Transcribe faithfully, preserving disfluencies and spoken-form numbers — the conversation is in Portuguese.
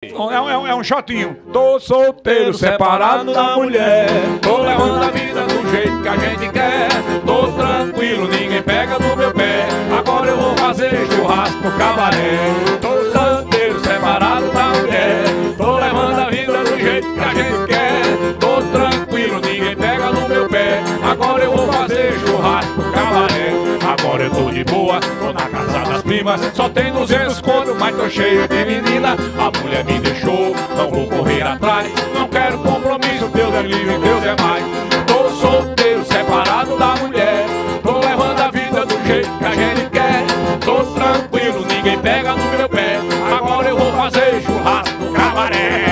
É um, é um, é um shotinho. Tô solteiro, separado da mulher. Tô levando a vida do jeito que a gente quer. Tô tranquilo, ninguém pega no meu pé. Agora eu vou fazer churrasco no cabaré. Tô solteiro, separado da mulher. Tô levando a vida do jeito que a gente quer. Tô tranquilo, ninguém pega no meu pé. Agora eu vou fazer churrasco no cabaré. Agora eu tô de boa, tô na casa das primas. Só tem duzentos conto, mas tô cheio de menina. A mulher me deixou, não vou correr atrás. Não quero compromisso, Deus é livre, Deus é mais. Tô solteiro, separado da mulher. Tô levando a vida do jeito que a gente quer. Tô tranquilo, ninguém pega no meu pé. Agora eu vou fazer churrasco no cabaré.